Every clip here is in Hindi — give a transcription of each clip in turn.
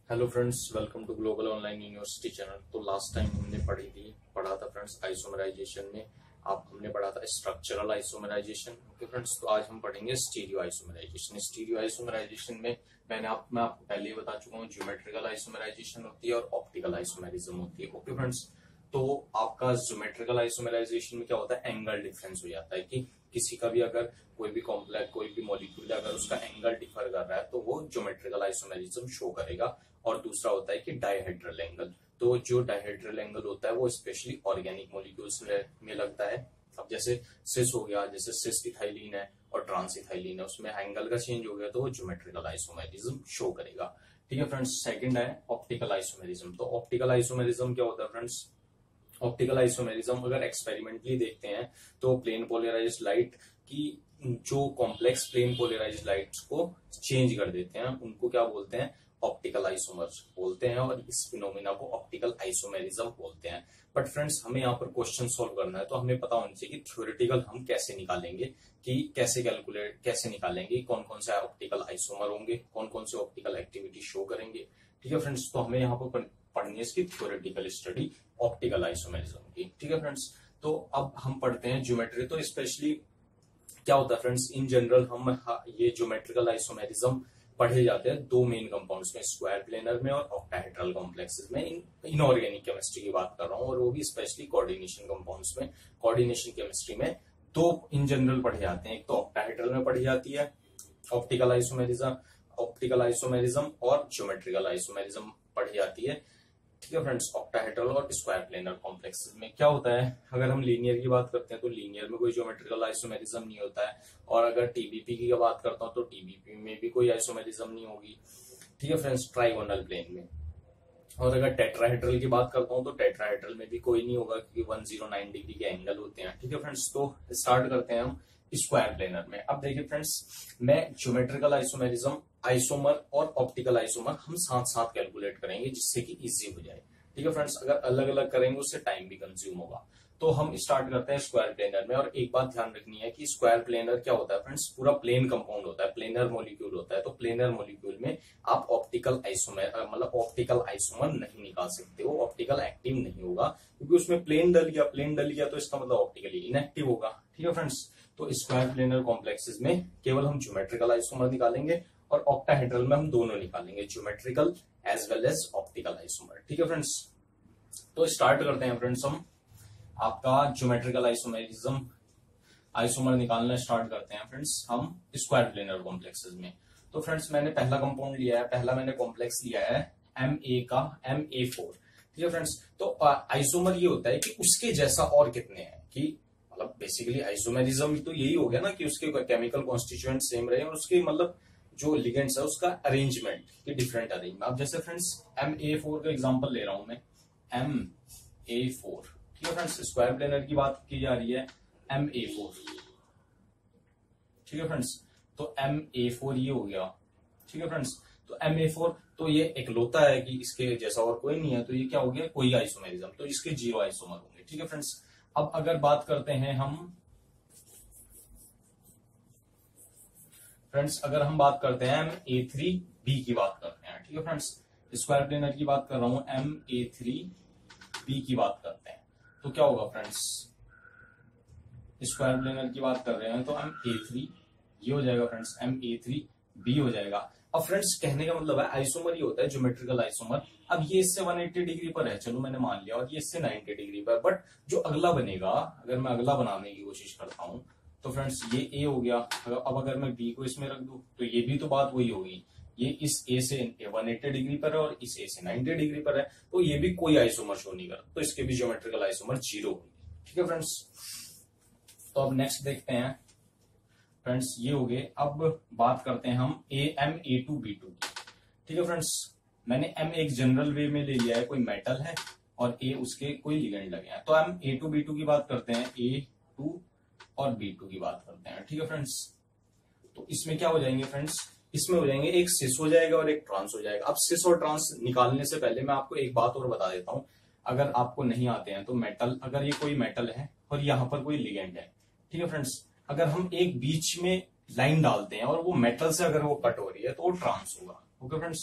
Hello friends, welcome to global online university channel. तो लास्ट टाइम हमने पढ़ा था फ्रेंड्स आइसोमराइजेशन में। आप हमने पढ़ा था स्ट्रक्चरल आइसोमराइजेशन। ओके फ्रेंड्स, तो आज हम पढ़ेंगे स्टीरियो आइसोमराइजेशन। स्टीरियो आइसोमराइजेशन में मैं आपको पहले ही बता चुका हूँ, ज्योमेट्रिकल आइसोमराइजेशन होती है और ऑप्टिकल आइसोमेरिज्म होती है। ओके फ्रेंड्स, तो आपका ज्योमेट्रिकल आइसोमराइजेशन में क्या होता है, एंगल डिफरेंस हो जाता है कि किसी का भी अगर कोई भी कॉम्प्लेक्स कोई भी मॉलिक्यूल अगर उसका एंगल डिफर कर रहा है तो वो ज्योमेट्रिकल आइसोमेरिज्म शो करेगा। और दूसरा होता है कि डायहेड्रल एंगल। तो जो डायहेड्रल एंगल होता है वो स्पेशली ऑर्गेनिक मॉलिक्यूल्स में लगता है। अब जैसे सिस हो गया, जैसे सिस इथाइलिन है और ट्रांस इथाइलिन है, उसमें एंगल का चेंज हो गया तो वो ज्योमेट्रिकल आइसोमेरिज्म शो करेगा। ठीक है फ्रेंड्स, सेकंड है ऑप्टिकल आइसोमेरिज्म। तो ऑप्टिकल आइसोमेरिज्म क्या होता है फ्रेंड्स, ऑप्टिकल आइसोमेरिज्म अगर एक्सपेरिमेंटली देखते हैं तो प्लेन पोलराइज्ड लाइट की जो कॉम्प्लेक्स प्लेन पोलराइज्ड लाइट्स को चेंज कर देते हैं उनको क्या बोलते हैं, ऑप्टिकल आइसोमर्स बोलते हैं, और इस फिनोमिना को ऑप्टिकल आइसोमेरिज्म बोलते हैं। बट फ्रेंड्स, हमें यहाँ पर क्वेश्चन सॉल्व करना है तो हमें पता होना चाहिए कि थ्योरेटिकल हम कैसे निकालेंगे, कि कैसे निकालेंगे कौन कौन से ऑप्टिकल आइसोमर होंगे, कौन कौन से ऑप्टिकल एक्टिविटी शो करेंगे। ठीक है फ्रेंड्स, तो हमें यहाँ पर पढ़नी है इसकी थ्योरेटिकल स्टडी ऑप्टिकल आइसोमेरिज्म की। ठीक है फ्रेंड्स, तो अब हम पढ़ते हैं ज्योमेट्री। तो स्पेशली क्या होता है फ्रेंड्स, इन जनरल हम ये ज्योमेट्रिकल आइसोमेरिज्म पढ़े जाते हैं दो मेन कंपाउंड्स में, स्क्वायर प्लेनर में और ऑक्टाहेड्रल कॉम्प्लेक्सेस में। इनऑर्गेनिक केमिस्ट्री की बात कर रहा हूँ और वो भी स्पेशली कोऑर्डिनेशन कंपाउंड्स में, कोऑर्डिनेशन केमिस्ट्री में दो इन जनरल पढ़े जाते हैं। एक तो ऑक्टाहेड्रल में पढ़ी जाती है ऑप्टिकल आइसोमेरिज्म और ज्योमेट्रिकल आइसोमेरिज्म पढ़ी जाती है। ठीक है फ्रेंड्स, ऑक्टाहेड्रल और स्क्वायर प्लेनर कॉम्प्लेक्स में क्या होता है, अगर हम लीनियर की बात करते हैं तो लीनियर में कोई ज्योमेट्रिकल आइसोमेरिज्म नहीं होता है, और अगर टीबीपी की बात करता हूं तो टीबीपी में भी कोई आइसोमेरिज्म नहीं होगी। ठीक है फ्रेंड्स, ट्राइगोनल प्लेन में। और अगर टेट्राहेड्रल की बात करता हूं तो टेट्राहेड्रल में भी कोई नहीं होगा क्योंकि 109 डिग्री के एंगल होते हैं। ठीक है फ्रेंड्स, तो स्टार्ट करते हैं हम स्क्वायर प्लेनर में। अब देखिए फ्रेंड्स, मैं ज्योमेट्रिकल आइसोमेरिज्म, आइसोमर और ऑप्टिकल आइसोमर हम साथ साथ कैलकुलेट करेंगे जिससे कि इजी हो जाए। ठीक है फ्रेंड्स, अगर अलग अलग करेंगे उससे टाइम भी कंज्यूम होगा। तो हम स्टार्ट करते हैं स्क्वायर प्लेनर में। और एक बात ध्यान रखनी है कि स्क्वायर प्लेनर क्या होता है फ्रेंड्स, पूरा प्लेन कंपाउंड होता है, प्लेनर मॉलिक्यूल होता है। तो प्लेनर मॉलिक्यूल में आप ऑप्टिकल आइसोमर नहीं निकाल सकते हो, ऑप्टिकल एक्टिव नहीं होगा क्योंकि उसमें प्लेन डल गया तो इसका मतलब ऑप्टिकली इनएक्टिव होगा। ठीक है फ्रेंड्स, तो स्क्वायर प्लेनर कॉम्प्लेक्सेस में केवल हम ज्योमेट्रिकल आइसोमर निकालेंगे और ऑक्टाहेड्रल में हम दोनों निकालेंगे, geometrical as well as optical isomer. ठीक है फ्रेंड्स, तो स्टार्ट करते हैं फ्रेंड्स, हम आपका ज्योमेट्रिकल आइसोमर निकालना स्टार्ट करते हैं फ्रेंड्स हम स्क्वायर प्लेनर कॉम्प्लेक्सेस में। तो फ्रेंड्स, मैंने पहला कंपाउंड लिया है, पहला मैंने कॉम्प्लेक्स लिया है Ma4। ठीक है फ्रेंड्स, तो आइसोमर ये होता है कि उसके जैसा और कितने हैं, कि मतलब बेसिकली आइसोमेरिज्म तो यही हो गया ना कि उसके केमिकल कॉन्स्टिट्यूएंट सेम रहे और उसके मतलब जो लिगेंड्स है उसका अरेंजमेंट की डिफरेंट अरेंजमेंट। अब जैसे फ्रेंड्स Ma4 का एग्जांपल ले रहा हूं मैं, Ma4। ठीक है फ्रेंड्स, स्क्वायर प्लेनर की बात की जा रही है Ma4। ठीक है फ्रेंड्स, तो Ma4 ये हो गया। ठीक है फ्रेंड्स, तो Ma4 तो ये इकलौता है कि इसके जैसा और कोई नहीं है, तो ये क्या हो गया, कोई आइसोमेरिज्म, तो इसके 0 आइसोमर होंगे। ठीक है फ्रेंड्स, अब अगर बात करते हैं हम फ्रेंड्स, अगर हम बात करते हैं Ma3B की बात करते हैं। ठीक है फ्रेंड्स, स्क्वायर प्लेनर की बात कर रहा हूं, Ma3B की बात करते हैं तो क्या होगा फ्रेंड्स, स्क्वायर प्लेनर की बात कर रहे हैं तो Ma3 ये हो जाएगा फ्रेंड्स, Ma3B हो जाएगा। अब फ्रेंड्स, कहने का मतलब है आइसोमर ये होता है ज्योमेट्रिकल आइसोमर। अब ये इससे 180 डिग्री पर है, चलो मैंने मान लिया, और ये इससे 90 डिग्री पर। बट जो अगला बनेगा, अगर मैं अगला बनाने की कोशिश करता हूं तो फ्रेंड्स ये A हो गया। अब अगर मैं B को इसमें रख दूं तो ये भी तो बात वही होगी, ये इस A से 180 डिग्री पर है और इस A से 90 डिग्री पर है, तो ये भी कोई आइसोमर शो नहीं करता, तो इसके भी ज्योमेट्रिकल आइसोमर 0 होंगे। ठीक है फ्रेंड्स, तो अब नेक्स्ट देखते हैं फ्रेंड्स, ये हो गए। अब बात करते हैं हम Ma2B2 की। ठीक है फ्रेंड्स, मैंने M एक जनरल वे में ले लिया है, कोई मेटल है और A उसके कोई लिगेंड लगे हैं, तो हम A2B2 की बात करते हैं, A2 और B2 की बात करते हैं। ठीक है फ्रेंड्स, तो इसमें क्या हो जाएंगे फ्रेंड्स, इसमें हो जाएंगे एक सिस हो जाएगा और एक ट्रांस हो जाएगा। अब सिस और ट्रांस निकालने से पहले मैं आपको एक बात और बता देता हूं, अगर आपको नहीं आते हैं तो मेटल, अगर ये कोई मेटल है और यहाँ पर कोई लिगेंड है, ठीक है फ्रेंड्स, अगर हम एक बीच में लाइन डालते हैं और वो मेटल से अगर वो कट हो रही है तो वो ट्रांस होगा। ओके फ्रेंड्स,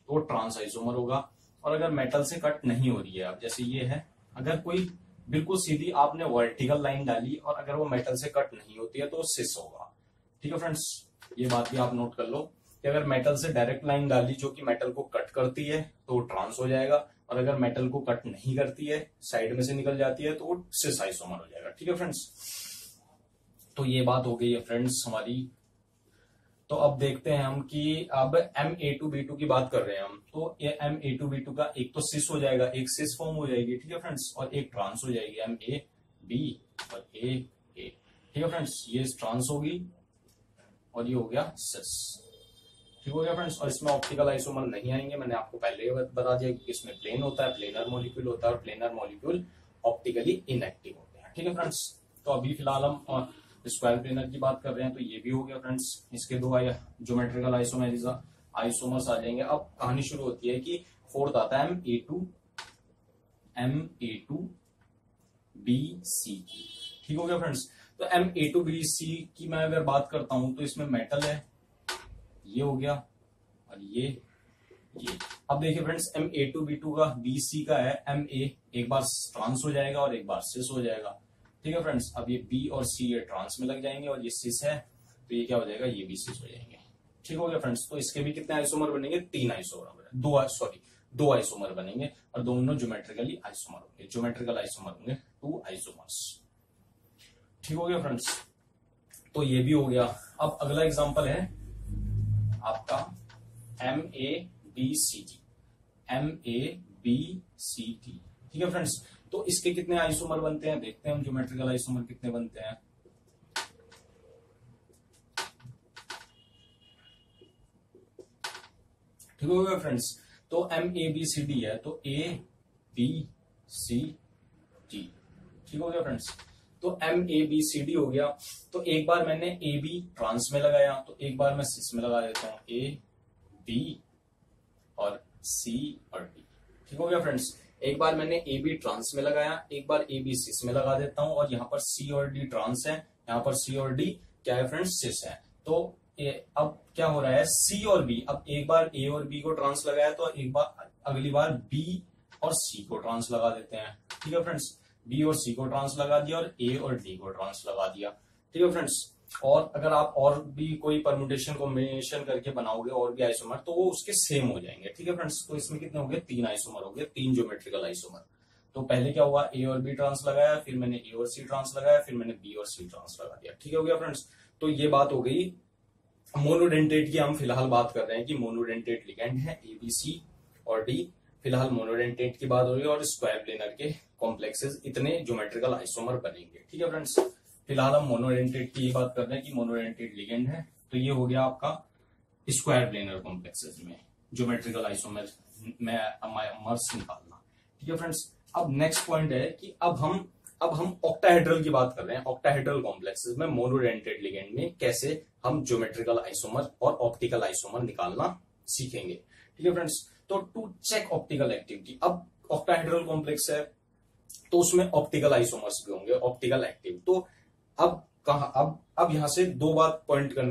तो वो ट्रांस आइसोमर होगा। और अगर मेटल से कट नहीं हो रही है, अब जैसे ये है, अगर कोई बिल्कुल सीधी आपने वर्टिकल लाइन डाली और अगर वो मेटल से कट नहीं होती है तो सिस होगा। ठीक है फ्रेंड्स, ये बात भी आप नोट कर लो कि अगर मेटल से डायरेक्ट लाइन डाली जो कि मेटल को कट करती है तो वो ट्रांस हो जाएगा, और अगर मेटल को कट नहीं करती है, साइड में से निकल जाती है, तो वो सिस आइसोमर हो जाएगा। ठीक है फ्रेंड्स, तो ये बात हो गई है फ्रेंड्स हमारी। तो अब देखते हैं हम कि अब Ma2B2 की बात कर रहे हैं हम, तो ये Ma2B2 का एक तो सिस हो जाएगा, एक सिस फॉर्म हो जाएगी। ठीक है फ्रेंड्स, और एक ट्रांस हो जाएगी MAB और AA। ठीक है फ्रेंड्स, ये ट्रांस होगी और ये हो गया सिस। ठीक हो गया फ्रेंड्स, और इसमें ऑप्टिकल आइसोमर नहीं आएंगे, मैंने आपको पहले ही बता दिया कि इसमें प्लेन होता है, प्लेनर मॉलिक्यूल होता है, और प्लेनर मॉलिक्यूल ऑप्टिकली इनएक्टिव होते हैं। ठीक है फ्रेंड्स, तो अभी फिलहाल हम स्क्वायर प्लेनर की बात कर रहे हैं, तो ये भी हो गया फ्रेंड्स। इसके दो ज्योमेट्रिकल आइसोमर्स आ जाएंगे। अब कहानी शुरू होती है कि फोर्थ आता है Ma2BC की। ठीक हो गया फ्रेंड्स, तो Ma2BC की मैं अगर बात करता हूं तो इसमें मेटल है, ये हो गया, और ये। अब देखिए फ्रेंड्स, Ma2B2 का BC का है Ma, एक बार ट्रांस हो जाएगा और एक बार सिस हो जाएगा। ठीक है फ्रेंड्स, अब ये B और C ये ट्रांस में लग जाएंगे और ये सिस है, तो ये क्या हो जाएगा, ये भी सिस हो जाएंगे। ठीक हो गया फ्रेंड्स, तो इसके भी कितने आइसोमर बनेंगे, दो आइसोमर बनेंगे, और दोनों ज्योमेट्रिकली आइसोमर होंगे। ज्योमेट्रिकल आइसोमर होंगे 2 आइसोमर्स। ठीक हो गया फ्रेंड्स, तो ये भी हो गया। अब अगला एग्जांपल है आपका MABCD। ठीक है फ्रेंड्स, तो इसके कितने आइसोमर बनते हैं, देखते हैं हम ज्योमेट्रिकल आइसोमर कितने बनते हैं। ठीक हो गया फ्रेंड्स, तो MABCD है, तो ABCD। ठीक हो गया फ्रेंड्स, तो MABCD हो गया। तो एक बार मैंने AB ट्रांस में लगाया, तो एक बार मैं सिस में लगा देता हूं, AB और C और D। ठीक हो गया फ्रेंड्स, एक बार मैंने AB ट्रांस में लगाया, एक बार AB सिस में लगा देता हूं, और यहाँ पर C और D ट्रांस है, यहाँ पर C और D क्या है फ्रेंड्स, सिस है। तो अब क्या हो रहा है, C और B, अब एक बार A और B को ट्रांस लगाया, तो एक बार अगली बार B और C को ट्रांस लगा देते हैं। ठीक है फ्रेंड्स, B और C को ट्रांस लगा दिया और A और D को ट्रांस लगा दिया। ठीक है फ्रेंड्स, और अगर आप और भी कोई परम्यूटेशन कॉम्बिनेशन करके बनाओगे और भी आइसोमर, तो वो उसके सेम हो जाएंगे। ठीक है फ्रेंड्स, तो इसमें कितने हो गए, 3 आइसोमर हो गए, 3 ज्योमेट्रिकल आइसोमर। तो पहले क्या हुआ, A और B ट्रांस लगाया, फिर मैंने A और C ट्रांस लगाया, फिर मैंने B और C ट्रांस लगा दिया। ठीक हो गया फ्रेंड्स, तो ये बात हो गई मोनोडेंटेट की। हम फिलहाल बात कर रहे हैं कि मोनोडेंटेट लिगेंड है ABC और D, फिलहाल मोनोडेंटेट की बात हो रही है, और स्क्वायर प्लेनर के कॉम्प्लेक्सेस इतने ज्योमेट्रिकल आइसोमर बनेंगे। ठीक है फ्रेंड्स, फिलहाल हम मोनोडेंटेट की बात कर रहे हैं कि मोनोडेंटेट लिगेंड है, तो ये हो गया आपका स्क्वायर प्लेनर कॉम्प्लेक्सेस में ज्योमेट्रिकल आइसोमर में मर्स निकालना। ठीक है फ्रेंड्स, अब नेक्स्ट पॉइंट है कि अब हम ऑक्टाहेड्रल की बात कर रहे हैं। ऑक्टाहेड्रल कॉम्प्लेक्सेस में मोनोडेंटेट लिगेंड में कैसे हम ज्योमेट्रिकल आइसोमर और ऑप्टिकल आइसोमर निकालना सीखेंगे। ठीक है फ्रेंड्स, तो टू चेक ऑप्टिकल एक्टिविटी, अब ऑक्टाहेड्रल कॉम्प्लेक्स है तो उसमें ऑप्टिकल आइसोमर्स भी होंगे, ऑप्टिकल एक्टिव। तो अब यहां से दो बात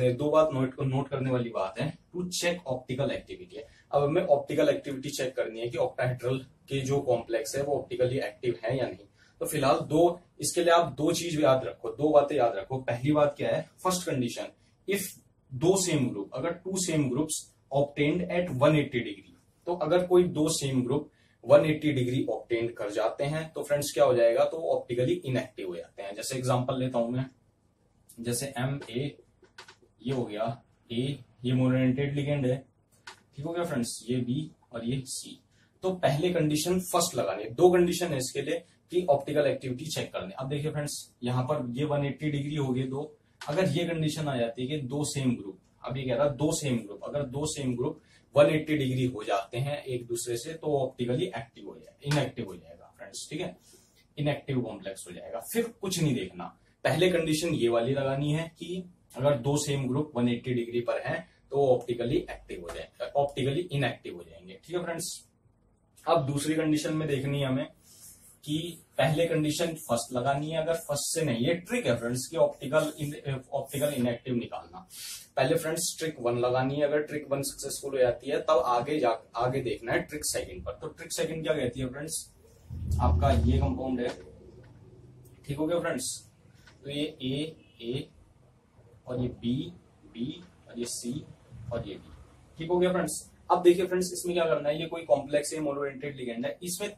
नोट करने वाली बात है, टू चेक ऑप्टिकल एक्टिविटी है। अब हमें ऑप्टिकल एक्टिविटी चेक करनी है कि ऑक्टाहेड्रल के जो कॉम्प्लेक्स है वो ऑप्टिकली एक्टिव है या नहीं। तो फिलहाल इसके लिए आप दो चीज याद रखो, दो बातें याद रखो। पहली बात क्या है, फर्स्ट कंडीशन, इफ दो सेम ग्रुप, अगर 2 सेम ग्रुप्स ऑब्टेन्ड एट 180 डिग्री, तो अगर कोई 2 सेम ग्रुप 180 डिग्री ऑब्टेन कर जाते हैं तो फ्रेंड्स क्या हो जाएगा, तो ऑप्टिकली इनएक्टिव हो जाते हैं। जैसे एग्जांपल लेता हूं मैं, जैसे MA ये हो गया, A ये मोनोडेंटेट लिगेंड है। ठीक हो गया फ्रेंड्स, ये B और ये C। तो पहले कंडीशन फर्स्ट लगानी है, 2 कंडीशन है इसके लिए कि ऑप्टिकल एक्टिविटी चेक करनी। अब देखिए फ्रेंड्स, यहाँ पर ये 180 डिग्री हो गए 2, अगर ये कंडीशन आ जाती है कि 2 सेम ग्रुप, अब ये कह रहा 2 सेम ग्रुप, अगर 2 सेम ग्रुप 180 डिग्री हो जाते हैं एक दूसरे से, तो ऑप्टिकली एक्टिव हो जाएगा, इनएक्टिव हो जाएगा फ्रेंड्स। ठीक है, इनएक्टिव कॉम्प्लेक्स हो जाएगा। फिर कुछ नहीं देखना, पहले कंडीशन ये वाली लगानी है कि अगर 2 सेम ग्रुप 180 डिग्री पर हैं तो ऑप्टिकली एक्टिव हो जाएंगे, ऑप्टिकली इनएक्टिव हो जाएंगे। ठीक है फ्रेंड्स, अब दूसरी कंडीशन में देखनी है हमें कि पहले कंडीशन फर्स्ट लगानी है, अगर फर्स्ट से नहीं, ये ट्रिक है फ्रेंड्स की ऑप्टिकल इनएक्टिव निकालना। पहले फ्रेंड्स ट्रिक 1 लगानी है, अगर ट्रिक 1 सक्सेसफुल हो जाती है तब आगे देखना है ट्रिक सेकंड पर। तो ट्रिक सेकंड क्या कहती है फ्रेंड्स, आपका ये कंपाउंड है, ठीक हो गया फ्रेंड्स। तो ये ए और ये बी और ये सी और ये डी, ठीक हो गया फ्रेंड्स। अब देखिए फ्रेंड्स, इसमें क्या करना है, ये कोई कॉम्प्लेक्स है, मोनोडेंटेड लिगेंड है, इसमें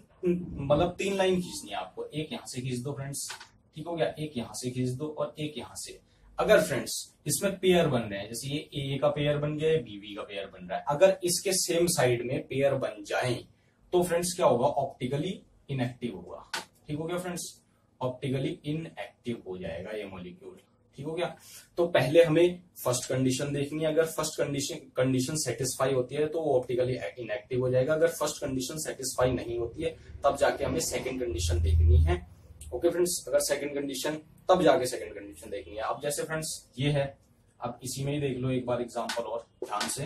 तीन लाइन खींचनी है आपको। एक यहां से खींच दो फ्रेंड्स, ठीक हो गया, एक यहां से खींच दो और एक यहां से। अगर फ्रेंड्स इसमें पेयर बन रहे हैं, जैसे ये ए का पेयर बन गया, बी का पेयर बन रहा है, अगर इसके सेम साइड में पेयर बन जाएं तो फ्रेंड्स क्या होगा, ऑप्टिकली इनएक्टिव होगा, ठीक हो गया फ्रेंड्स, ऑप्टिकली इनएक्टिव हो जाएगा ये मॉलिक्यूल, ठीक हो गया। तो पहले हमें फर्स्ट कंडीशन देखनी है, अगर फर्स्ट कंडीशन सेटिस्फाई होती है तो वो ऑप्टिकली इनएक्टिव हो जाएगा, अगर फर्स्ट कंडीशन सेटिस्फाई नहीं होती है तब जाके हमें सेकंड कंडीशन देखनी है। ओके फ्रेंड्स, अगर सेकंड कंडीशन, तब जाके सेकंड कंडीशन देखनी है। अब जैसे फ्रेंड्स ये है, अब इसी में ही देख लो एक बार एग्जांपल और ध्यान से,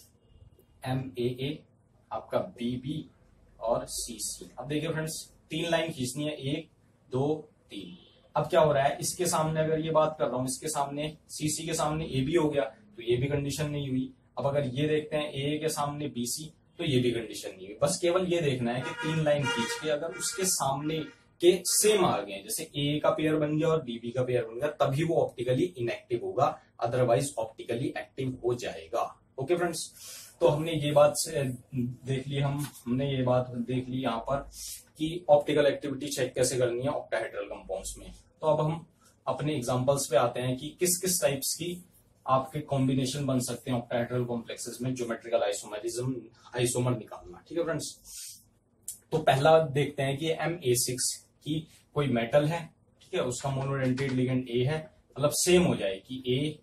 MAA आपका BB और CC। अब देखिए फ्रेंड्स, 3 लाइन खींचनी है, 1 2 3। अब क्या हो रहा है, इसके सामने अगर ये बात कर रहा हूं, इसके सामने CC के सामने AB हो गया, तो ये भी कंडीशन नहीं हुई। अब अगर ये देखते हैं AA के सामने BC, तो ये भी कंडीशन नहीं हुई। बस केवल ये देखना है कि 3 लाइन खींच के अगर उसके सामने के सेम आ गए, जैसे AA का पेयर बन गया और BB का पेयर बन गया, तभी वो ऑप्टिकली इनएक्टिव होगा, अदरवाइज ऑप्टिकली एक्टिव हो जाएगा। ओके फ्रेंड्स, तो हमने ये बात देख ली, हमने ये बात देख ली यहाँ पर कि ऑप्टिकल एक्टिविटी चेक कैसे करनी है ऑक्टाहेड्रल कंपाउंड्स में। तो अब हम अपने एग्जांपल्स पे आते हैं कि किस किस टाइप्स की आपके कॉम्बिनेशन बन सकते हैं ऑक्टाहेड्रल कॉम्प्लेक्सेस में ज्योमेट्रिकल आइसोमर निकालना, ठीक है फ्रेंड्स। तो पहला देखते हैं कि MA6 की कोई मेटल है, ठीक है, उसका मोनोडेंटेड लिगेंड A है, मतलब सेम हो जाए कि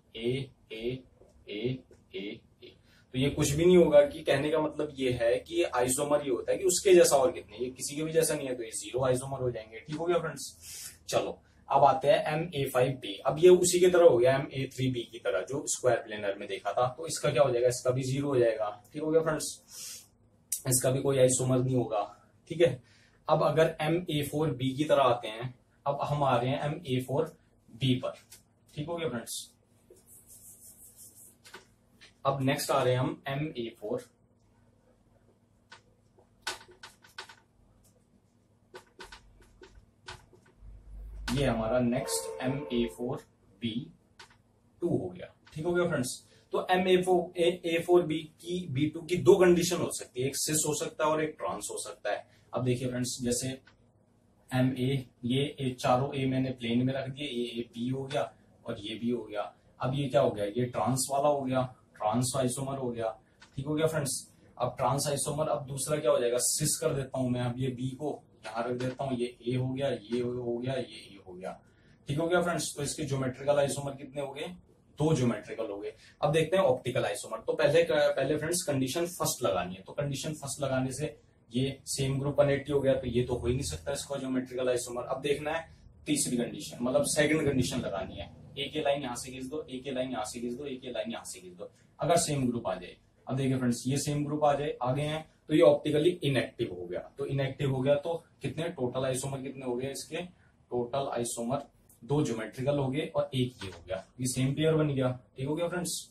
A। तो ये कुछ भी नहीं होगा, कि कहने का मतलब ये है कि ये आइसोमर ही होता है कि उसके जैसा और कितने, ये किसी के भी जैसा नहीं है, तो ये 0 आइसोमर हो जाएंगे, ठीक हो गया फ्रेंड्स। चलो अब आते हैं MA5B। अब ये उसी की तरह हो गया MA3B की तरह, जो स्क्वायर प्लेनर में देखा था, तो इसका क्या हो जाएगा, इसका भी 0 हो जाएगा, ठीक हो गया फ्रेंड्स, इसका भी कोई आइसोमर नहीं होगा, ठीक है। अब अगर MA4B की तरह आते हैं, अब हम आ रहे हैं MA4B पर, ठीक हो गया फ्रेंड्स। अब नेक्स्ट आ रहे हैं हम MA4, ये हमारा नेक्स्ट MA4B2 हो गया, ठीक हो गया फ्रेंड्स। तो A4B की B2 की 2 कंडीशन हो सकती है, एक सिस हो सकता है और एक ट्रांस हो सकता है। अब देखिए फ्रेंड्स, जैसे MA, ये चारों A मैंने प्लेन में रख दिए, ये B हो गया और ये B हो गया। अब ये क्या हो गया, ये ट्रांस वाला हो गया, ट्रांस आइसोमर हो गया, ठीक हो गया फ्रेंड्स। अब ट्रांस आइसोमर, अब दूसरा क्या हो जाएगा, सिस कर देता हूं मैं, अब ये B को यहां रख देता हूं, ये A हो गया, ये हो गया, ये A हो गया, ठीक हो गया फ्रेंड्स। तो इसके ज्योमेट्रिकल आइसोमर कितने हो गए, 2 ज्योमेट्रिकल हो गए। अब देखते हैं ऑप्टिकल आइसोमर। तो पहले फ्रेंड्स कंडीशन फर्स्ट लगानी है, तो कंडीशन फर्स्ट लगाने से ये सेम ग्रुप 180 हो गया, तो ये तो हो ही नहीं सकता इसका ज्योमेट्रिकल आइसोमर। अब देखना है तीसरी कंडीशन, मतलब सेकंड कंडीशन लगानी है, एक लाइन यहां से खींच दो, एक लाइन यहां से खींच दो, एक लाइन यहां से खींच दो, अगर सेम ग्रुप आ जाए। अब देखिए फ्रेंड्स, ये सेम ग्रुप आ जाए, आगे हैं, तो ये ऑप्टिकली इनएक्टिव हो गया। तो इनएक्टिव हो गया तो कितने टोटल आइसोमर कितने हो गए इसके, टोटल आइसोमर 2 ज्योमेट्रिकल हो गए और एक ये हो गया, ये सेम पेयर बन गया, ठीक हो गया फ्रेंड्स।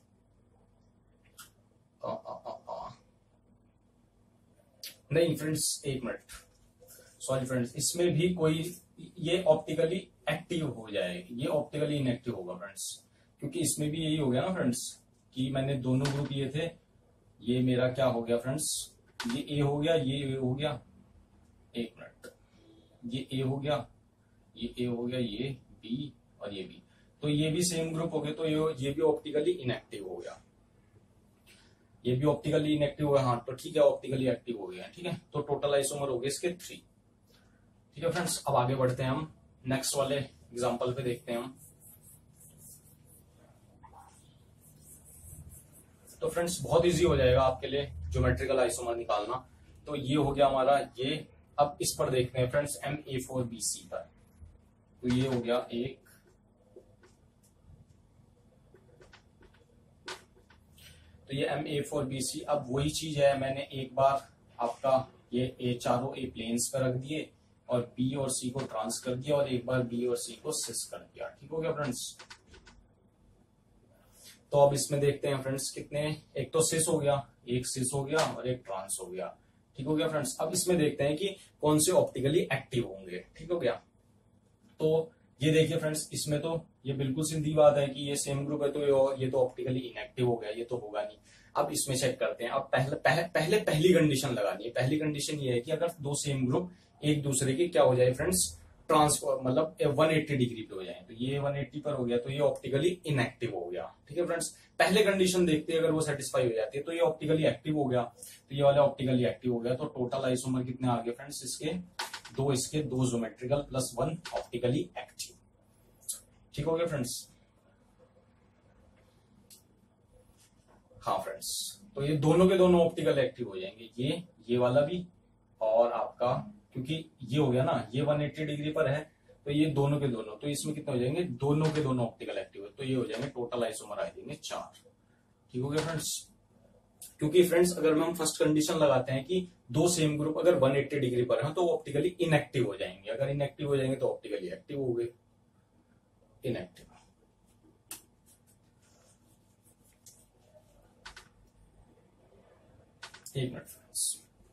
नहीं फ्रेंड्स, एक मिनट, सॉरी फ्रेंड्स, इसमें भी कोई, ये ऑप्टिकली एक्टिव हो जाए, ये ऑप्टिकली इनएक्टिव होगा फ्रेंड्स, क्योंकि इसमें भी यही हो गया ना फ्रेंड्स कि मैंने दोनों ग्रुप ये थे, ये मेरा क्या हो गया फ्रेंड्स, ये A हो गया, ये A हो गया, एक मिनट, ये A हो गया, ये A हो गया, ये B और ये B, तो ये भी सेम ग्रुप हो गए, तो ये भी ऑप्टिकली इनएक्टिव हो गया, ये भी ऑप्टिकली इनएक्टिव हुआ, हाँ तो ठीक है, ऑप्टिकली एक्टिव हो गया, ठीक है। तो टोटल आइसोमर हो गए इसके 3, ठीक है फ्रेंड्स। अब आगे बढ़ते हैं हम नेक्स्ट वाले एग्जांपल पे, देखते हैं हम। तो फ्रेंड्स बहुत इजी हो जाएगा आपके लिए ज्योमेट्रिकल आइसोमर निकालना। तो ये हो गया हमारा ये। अब इस पर देखते हैं फ्रेंड्स MA4BC पर, तो ये हो गया एक, तो ये MA4BC। अब वही चीज है, मैंने एक बार आपका ये चारों A प्लेन्स पर रख दिए, और बी और सी को ट्रांस कर दिया और एक बार बी और सी को सिस कर दिया। ठीक हो गया फ्रेंड्स। तो अब इसमें देखते हैं फ्रेंड्स कितने, एक तो सिस हो गया, एक सिस हो गया और एक ट्रांस हो गया। ठीक हो गया फ्रेंड्स। अब इसमें देखते हैं कि कौन से ऑप्टिकली एक्टिव होंगे। ठीक हो गया। तो ये देखिए फ्रेंड्स, इसमें तो ये बिल्कुल सीधी बात है कि ये सेम ग्रुप है तो ये तो ऑप्टिकली इनएक्टिव हो गया, ये तो होगा नहीं। अब इसमें चेक करते हैं। अब पहली कंडीशन लगानी है। पहली कंडीशन ये है कि अगर दो सेम ग्रुप एक दूसरे के क्या हो जाए फ्रेंड्स, ट्रांसफॉर मतलब 180 डिग्री पे हो जाए, तो ये 180 पर हो गया तो ये ऑप्टिकली इनएक्टिव हो गया। ठीक है फ्रेंड्स। पहले कंडीशन देखते हैं, अगर वो सेटिस्फाई हो जाती है तो ये ऑप्टिकली एक्टिव हो गया, तो ये वाला ऑप्टिकली एक्टिव हो गया। तो टोटल आइसोमर कितने आ गए फ्रेंड्स, इसके दो ज्योमेट्रिकल प्लस 1 ऑप्टिकली एक्टिव। ठीक हो गया फ्रेंड्स। हाँ फ्रेंड्स, तो ये दोनों के दोनों ऑप्टिकल एक्टिव हो जाएंगे, ये वाला भी और आपका, क्योंकि ये हो गया ना, ये 180 डिग्री पर है तो ये दोनों के दोनों, तो इसमें कितने हो जाएंगे, दोनों के दोनों ऑप्टिकल एक्टिव है, तो ये हो जाएंगे टोटल आइसोमर आ जाएंगे 4। ठीक हो गया फ्रेंड्स। क्योंकि फ्रेंड्स अगर हम फर्स्ट कंडीशन लगाते हैं कि दो सेम ग्रुप अगर 180 डिग्री पर है तो ऑप्टिकली इनएक्टिव हो जाएंगे, अगर इनएक्टिव हो जाएंगे तो ऑप्टिकली एक्टिव हो गए, इनएक्टिव। एक मिनट फ्रेंड्स।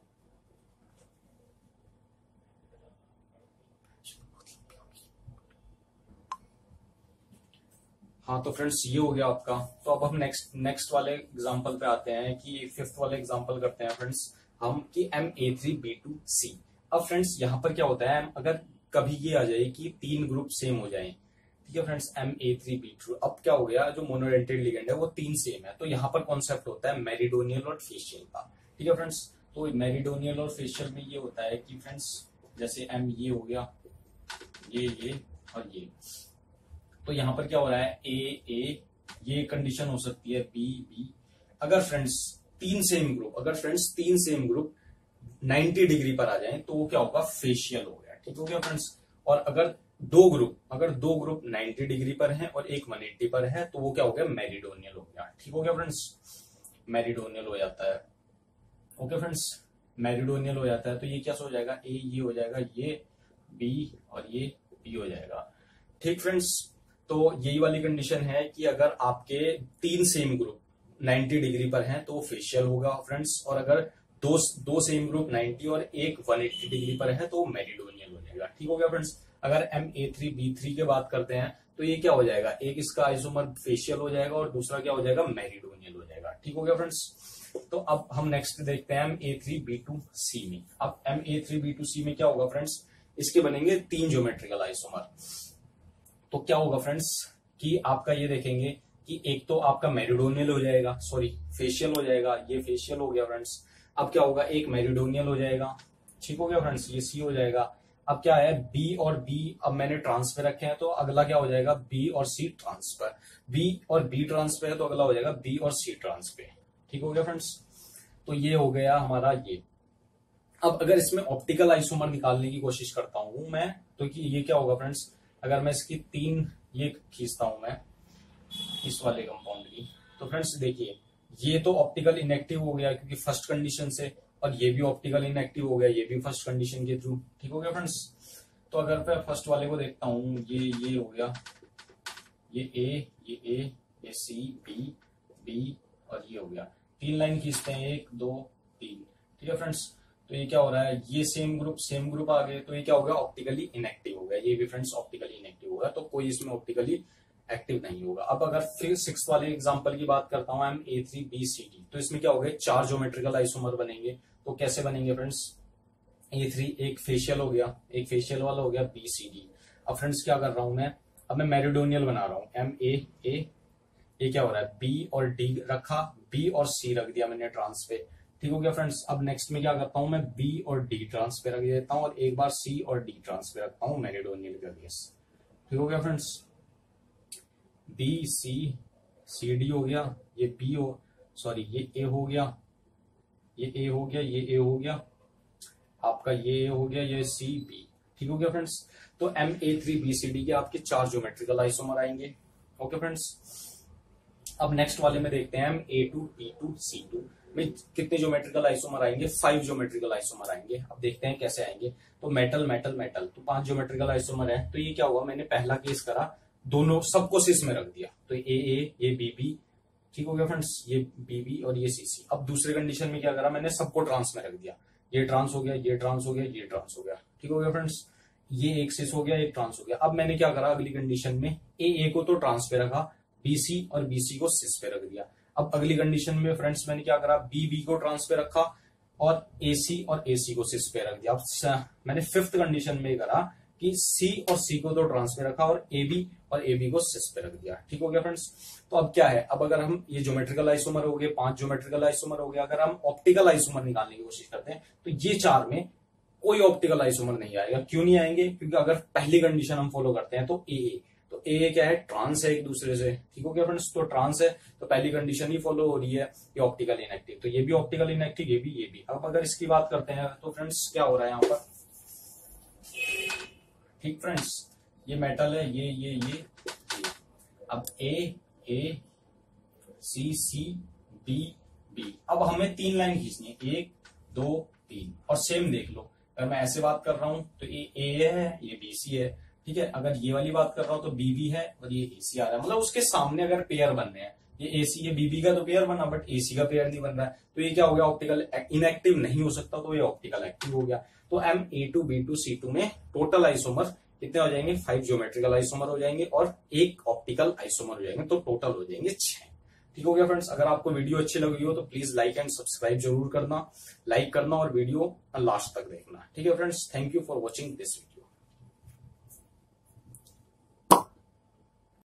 हाँ तो फ्रेंड्स ये हो गया आपका। तो अब हम नेक्स्ट वाले एग्जांपल पे आते हैं कि फिफ्थ वाले एग्जांपल करते हैं फ्रेंड्स हम कि Ma3B2C। अब फ्रेंड्स यहाँ पर क्या होता है, अगर कभी ये आ जाए कि तीन ग्रुप सेम हो जाएं, ठीक है फ्रेंड्स, Ma3B2, अब क्या हो गया, जो मोनोडेंटेड लिगेंड है वो तीन सेम है, तो यहाँ पर कॉन्सेप्ट होता है मेरिडोनियल और फेशियल का। ठीक है फ्रेंड्स। तो मेरिडोनियल और फेशियल में ये होता है कि फ्रेंड्स जैसे M ये हो गया, ये और ये, तो यहाँ पर क्या हो रहा है A, ये कंडीशन हो सकती है B। अगर फ्रेंड्स तीन सेम ग्रुप 90 डिग्री पर आ जाएं तो वो क्या होगा, फेशियल हो गया। ठीक हो गया फ्रेंड्स। और अगर दो ग्रुप 90 डिग्री पर हैं और एक 180 पर है तो वो क्या हो गया, मेरिडोनियल हो गया। ठीक हो गया फ्रेंड्स, मेरिडोनियल हो जाता है। ओके फ्रेंड्स, मेरिडोनियल हो जाता है तो ये क्या हो जाएगा, A ये हो जाएगा, ये B और ये B हो जाएगा। ठीक फ्रेंड्स। तो यही वाली कंडीशन है कि अगर आपके तीन सेम ग्रुप 90 डिग्री पर हैं तो फेशियल होगा फ्रेंड्स, और अगर दो सेम ग्रुप 90 और एक 180 डिग्री पर है तो मेरिडोनियल हो जाएगा। ठीक हो गया फ्रेंड्स। अगर Ma3B3 की बात करते हैं तो ये क्या हो जाएगा, एक इसका आइसोमर फेशियल हो जाएगा और दूसरा क्या हो जाएगा, मेरिडोनियल हो जाएगा। ठीक हो गया फ्रेंड्स। तो अब हम नेक्स्ट देखते हैं Ma3B2C में। अब Ma3B2C में क्या होगा फ्रेंड्स, इसके बनेंगे तीन ज्योमेट्रिकल आइसोमर। तो क्या होगा फ्रेंड्स कि आपका ये देखेंगे कि एक तो आपका मेरिडोनियल हो जाएगा, फेशियल हो जाएगा, ये फेशियल हो गया फ्रेंड्स। अब क्या होगा, एक मेरिडोनियल हो जाएगा। ठीक हो गया फ्रेंड्स, ये C हो जाएगा। अब क्या है, B और B अब मैंने ट्रांसफर रखे हैं तो अगला क्या हो जाएगा, B और C ट्रांसफर। B और B ट्रांसफर है तो अगला हो जाएगा B और C ट्रांसफर। ठीक हो गया फ्रेंड्स। तो ये हो गया हमारा ये। अब अगर इसमें ऑप्टिकल आइसोमर निकालने की कोशिश करता हूं मैं, तो ये क्या होगा फ्रेंड्स, अगर मैं इसकी तीन ये खींचता हूं मैं इस वाले कंपाउंड की, तो फ्रेंड्स देखिए ये तो ऑप्टिकल इनएक्टिव हो गया क्योंकि फर्स्ट कंडीशन से, और ये भी ऑप्टिकल इनएक्टिव हो गया, ये भी फर्स्ट कंडीशन के थ्रू। ठीक हो गया फ्रेंड्स। तो अगर मैं फर्स्ट वाले को देखता हूं, ये हो गया, ये A, ये C, B और ये हो गया। तीन लाइन खींचते हैं, 1 2 3। ठीक है फ्रेंड्स। तो ये क्या हो रहा है, ये सेम ग्रुप आ गए तो ये क्या होगा, ऑप्टिकली इनएक्टिव हो गया। ये भी फ्रेंड्स ऑप्टिकली इनएक्टिव होगा, तो कोई इसमें ऑप्टिकली एक्टिव नहीं होगा। अब अगर फिर सिक्स वाले एग्जांपल की बात करता हूं Ma3BCD, तो इसमें क्या हो गया, 4 ज्योमेट्रिकल आइसोमर बनेंगे। तो कैसे बनेंगे फ्रेंड्स, A3 एक फेशियल हो गया, एक फेशियल वाला हो गया BCD। अब फ्रेंड्स क्या कर रहा हूं मैं, अब मैं मेरिडोनियल बना रहा हूं, MA, ये क्या हो रहा है, B और D रखा, B और C रख दिया मैंने ट्रांसफर। ठीक हो गया फ्रेंड्स। अब नेक्स्ट में क्या करता हूं मैं, B और D ट्रांसफर रख देता हूं और एक बार C और D ट्रांसफर रखता हूं मेरिडोनियल के केस। ठीक हो गया friends. B C C D हो गया, ये B हो, सॉरी ये A हो गया, ये A हो गया, ये A हो गया, आपका ये हो गया, ये C B। ठीक हो गया फ्रेंड्स। तो Ma3BCD के आपके 4 ज्योमेट्रिकल आइसोमर आएंगे। Okay friends. अब नेक्स्ट वाले में देखते हैं हम A2B2C2। में कितने ज्योमेट्रिकल आइसोमर आएंगे, 5 ज्योमेट्रिकल आइसोमर आएंगे। अब देखते हैं कैसे आएंगे। तो मेटल मेटल मेटल, तो 5 ज्योमेट्रिकल आइसोमर है। तो ये क्या हुआ, मैंने पहला केस करा, दोनों सबको सिस में रख दिया, तो ये बीबी, ठीक हो गया फ्रेंड्स, ये बीबी और ये सीसी। अब दूसरे कंडीशन में क्या करा, मैंने सबको ट्रांस में रख दिया, ये ट्रांस हो गया, ये ट्रांस हो गया, ये ट्रांस हो गया, ठीक हो गया फ्रेंड्स। ये एक सिस हो गया, एक ट्रांस हो गया। अब मैंने क्या करा, अगली कंडीशन में ए को तो ट्रांस पे रखा, बीसी और बीसी को सिस पे रख दिया। अब अगली कंडीशन में फ्रेंड्स मैंने क्या करा, बी को ट्रांस पे रखा और एसी को सिस पे रख दिया। अब मैंने फिफ्थ कंडीशन में करा कि सी और सी को तो ट्रांस पे रखा और ए बी को सिस पे रख दिया, ठीक हो गया फ्रेंड्स। तो अब क्या है, अब अगर हम ये ज्योमेट्रिकल आइसोमर हो गए, 5 ज्योमेट्रिकल आइसोमर हो गया, अगर हम ऑप्टिकल आइसोमर निकालने की कोशिश करते हैं तो ये 4 में कोई ऑप्टिकल आइसोमर नहीं आएगा। क्यों नहीं आएंगे, क्योंकि अगर पहली कंडीशन हम फॉलो करते हैं तो ए क्या है, ट्रांस है एक दूसरे से, ठीक हो गया फ्रेंड्स। तो ट्रांस है तो पहली कंडीशन ही फॉलो हो रही है, ये ऑप्टिकल इनएक्टिव, तो ये भी ऑप्टिकल इनएक्टिव, ये भी। अब अगर इसकी बात करते हैं तो फ्रेंड्स क्या हो रहा है यहाँ पर, ठीक फ्रेंड्स, ये मेटल है, ये। अब ए सी बी। अब हमें 3 लाइन खींचनी है, 1 2 3, और सेम देख लो, अगर मैं ऐसे बात कर रहा हूं तो ये ए है, ये बीसी है, ठीक है। अगर ये वाली बात कर रहा हूं तो बीबी है और ये एसी आ रहा है, मतलब उसके सामने अगर पेयर बन रहे हैं, ये एसी ये बीबी का तो पेयर बना, बट एसी का पेयर नहीं बन रहा है, तो ये क्या हो गया, ऑप्टिकल इनएक्टिव नहीं हो सकता, तो ये ऑप्टिकल एक्टिव हो गया। तो M(A2 B2 C2) में टोटल आइसोमर कितने हो जाएंगे, 5 ज्योमेट्रिकल आइसोमर हो जाएंगे और 1 ऑप्टिकल आइसोमर हो जाएंगे, तो टोटल हो जाएंगे 6, ठीक हो गया फ्रेंड्स। अगर आपको वीडियो अच्छी लगी हो तो प्लीज लाइक एंड सब्सक्राइब जरूर करना, लाइक करना और वीडियो लास्ट तक देखना, ठीक है friends. Thank you for watching this video.